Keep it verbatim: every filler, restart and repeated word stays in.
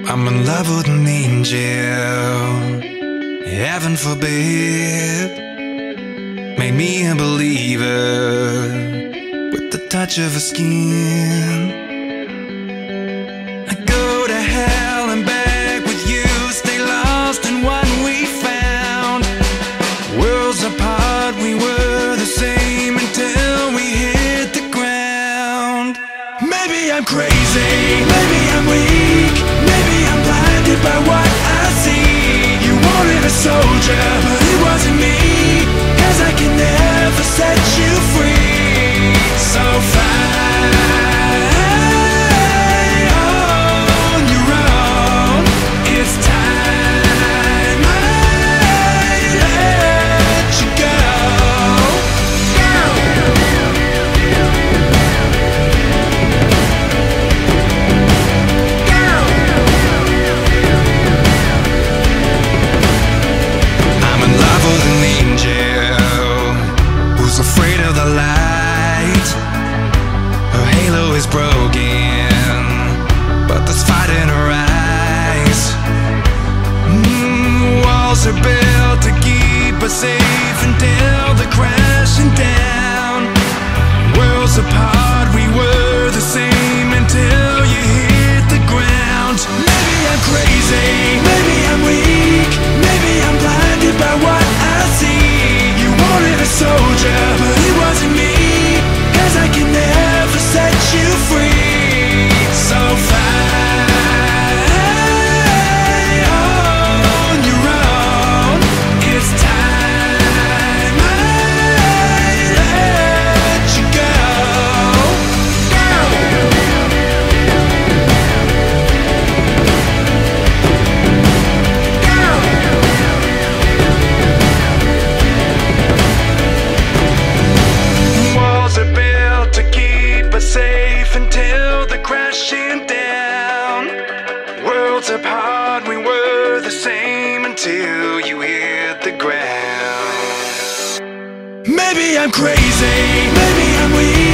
I'm in love with an angel, heaven forbid. Made me a believer with the touch of her skin. I go to hell and back with you, stay lost in what we found. Worlds apart, we were the same until we hit the ground. Maybe I'm crazy, maybe I'm weak, maybe I'm blinded by what I see. You wanted a soldier, but it wasn't me, 'cause I can never set you free. So fly on your own, it's time I let you go. I'm in love with an angel who's afraid of the light. Her halo is broken, but there's fight in her eyes. Mm, walls are built to keep us safe until they're crashing down. Worlds apart, we were the same until you hit the ground. Maybe I'm crazy, maybe I'm weak, maybe I'm blinded by what I see. You wanted a soldier, but it wasn't me, 'cause I can never set you free. So fly on your own, it's time I let you go. Walls are built to keep us safe until they're crashing down. Worlds apart, we were the same until you hit the ground. Maybe I'm crazy, maybe I'm weak,